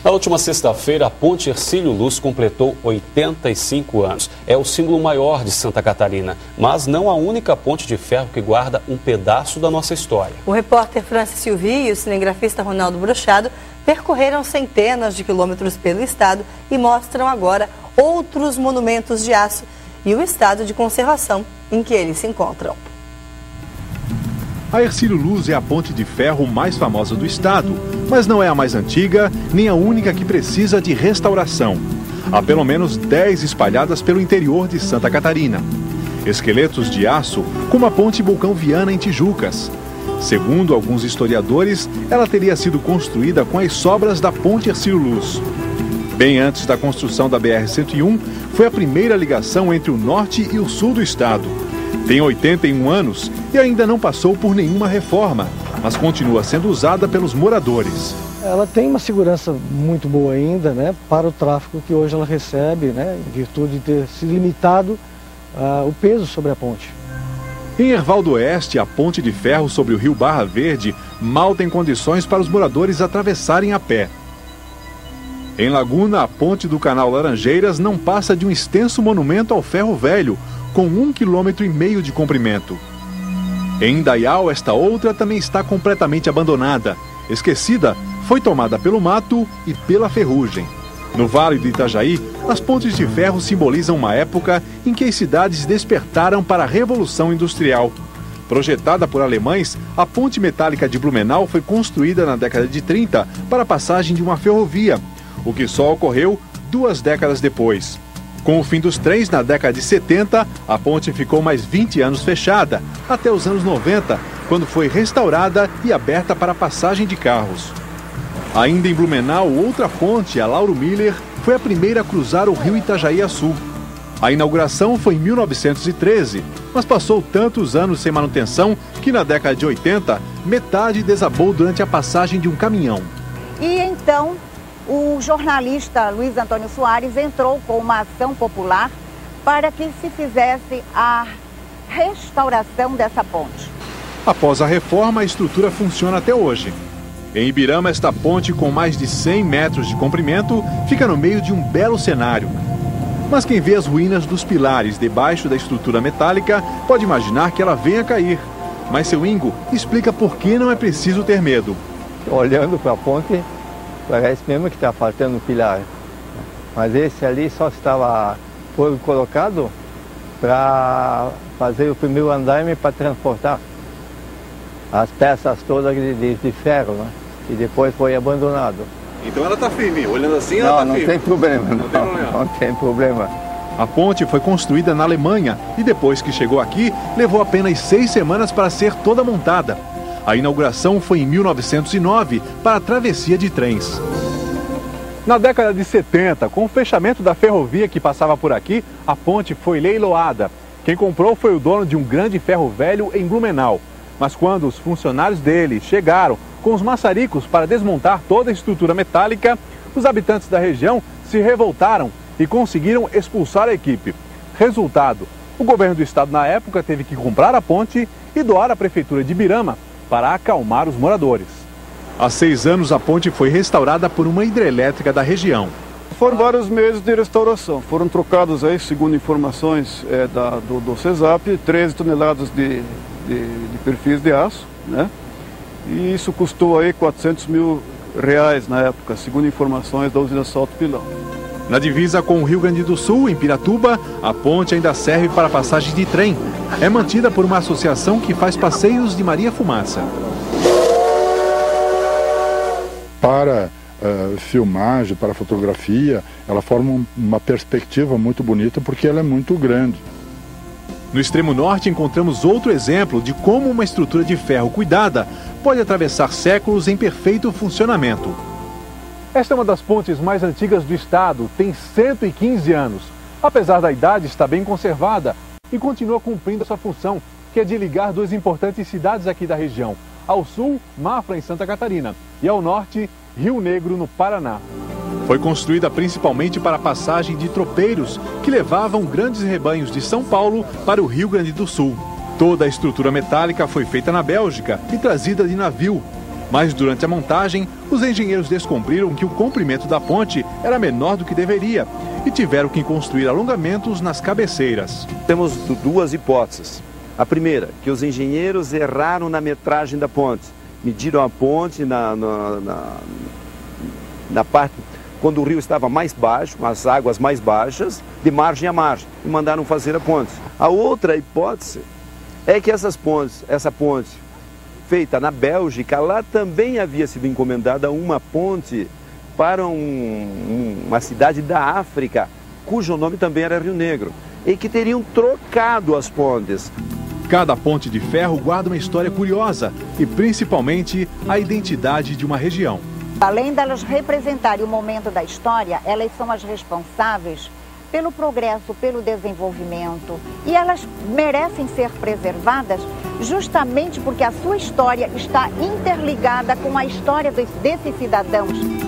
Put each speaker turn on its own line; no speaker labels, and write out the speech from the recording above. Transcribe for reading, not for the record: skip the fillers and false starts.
Na última sexta-feira, a Ponte Hercílio Luz completou 85 anos. É o símbolo maior de Santa Catarina, mas não a única ponte de ferro que guarda um pedaço da nossa história.
O repórter Francis Silvi e o cinegrafista Ronaldo Brochado percorreram centenas de quilômetros pelo estado e mostram agora outros monumentos de aço e o estado de conservação em que eles se encontram.
A Hercílio Luz é a ponte de ferro mais famosa do estado, mas não é a mais antiga, nem a única que precisa de restauração. Há pelo menos 10 espalhadas pelo interior de Santa Catarina. Esqueletos de aço, como a ponte Vulcão Viana em Tijucas. Segundo alguns historiadores, ela teria sido construída com as sobras da ponte Hercílio Luz. Bem antes da construção da BR-101, foi a primeira ligação entre o norte e o sul do estado. Tem 81 anos e ainda não passou por nenhuma reforma, mas continua sendo usada pelos moradores.
Ela tem uma segurança muito boa ainda, né, para o tráfego que hoje ela recebe, né, em virtude de ter se limitado o peso sobre a ponte.
Em Herval do Oeste, a ponte de ferro sobre o rio Barra Verde mal tem condições para os moradores atravessarem a pé. Em Laguna, a ponte do canal Laranjeiras não passa de um extenso monumento ao ferro velho, com 1,5 km de comprimento. Em Indaial, esta outra também está completamente abandonada. Esquecida, foi tomada pelo mato e pela ferrugem. No Vale do Itajaí, as pontes de ferro simbolizam uma época em que as cidades despertaram para a Revolução Industrial. Projetada por alemães, a ponte metálica de Blumenau foi construída na década de 30 para a passagem de uma ferrovia, o que só ocorreu 2 décadas depois. Com o fim dos trens na década de 70, a ponte ficou mais 20 anos fechada, até os anos 90, quando foi restaurada e aberta para a passagem de carros. Ainda em Blumenau, outra ponte, a Lauro Miller, foi a primeira a cruzar o rio Itajaí a sul. A inauguração foi em 1913, mas passou tantos anos sem manutenção que na década de 80, metade desabou durante a passagem de um caminhão.
E então, o jornalista Luiz Antônio Soares entrou com uma ação popular para que se fizesse a restauração dessa ponte.
Após a reforma, a estrutura funciona até hoje. Em Ibirama, esta ponte, com mais de 100 metros de comprimento, fica no meio de um belo cenário. Mas quem vê as ruínas dos pilares debaixo da estrutura metálica pode imaginar que ela venha a cair. Mas seu Ingo explica por que não é preciso ter medo.
Olhando para a ponte, parece mesmo que está faltando um pilar. Mas esse ali só estava colocado para fazer o primeiro andaime para transportar as peças todas de ferro, né? E depois foi abandonado.
Então ela está firme, olhando assim ela está firme.
Não tem problema, não tem problema.
A ponte foi construída na Alemanha e depois que chegou aqui, levou apenas 6 semanas para ser toda montada. A inauguração foi em 1909 para a travessia de trens. Na década de 70, com o fechamento da ferrovia que passava por aqui, a ponte foi leiloada. Quem comprou foi o dono de um grande ferro velho em Blumenau. Mas quando os funcionários dele chegaram com os maçaricos para desmontar toda a estrutura metálica, os habitantes da região se revoltaram e conseguiram expulsar a equipe. Resultado, o governo do estado na época teve que comprar a ponte e doar à prefeitura de Ibirama para acalmar os moradores. Há 6 anos a ponte foi restaurada por uma hidrelétrica da região.
Foram vários meses de restauração. Foram trocados aí, segundo informações do CESAP, 13 toneladas de perfis de aço, né? E isso custou aí R$400 mil na época, segundo informações da usina Salto Pilão.
Na divisa com o Rio Grande do Sul, em Piratuba, a ponte ainda serve para passagem de trem. É mantida por uma associação que faz passeios de Maria Fumaça.
Para filmagem, para fotografia, ela forma uma perspectiva muito bonita porque ela é muito grande.
No extremo norte encontramos outro exemplo de como uma estrutura de ferro cuidada pode atravessar séculos em perfeito funcionamento. Esta é uma das pontes mais antigas do estado, tem 115 anos. Apesar da idade, está bem conservada e continua cumprindo sua função, que é de ligar 2 importantes cidades aqui da região. Ao sul, Mafra, em Santa Catarina, e ao norte, Rio Negro, no Paraná. Foi construída principalmente para a passagem de tropeiros que levavam grandes rebanhos de São Paulo para o Rio Grande do Sul. Toda a estrutura metálica foi feita na Bélgica e trazida de navio. Mas durante a montagem, os engenheiros descobriram que o comprimento da ponte era menor do que deveria e tiveram que construir alongamentos nas cabeceiras.
Temos duas hipóteses. A primeira, que os engenheiros erraram na metragem da ponte. Mediram a ponte na parte quando o rio estava mais baixo, as águas mais baixas, de margem a margem, e mandaram fazer a ponte. A outra hipótese é que essa ponte feita na Bélgica, lá também havia sido encomendada uma ponte para uma cidade da África, cujo nome também era Rio Negro, e que teriam trocado as pontes.
Cada ponte de ferro guarda uma história curiosa e principalmente a identidade de uma região.
Além delas representarem o momento da história, elas são as responsáveis pelo progresso, pelo desenvolvimento. E elas merecem ser preservadas justamente porque a sua história está interligada com a história desses cidadãos.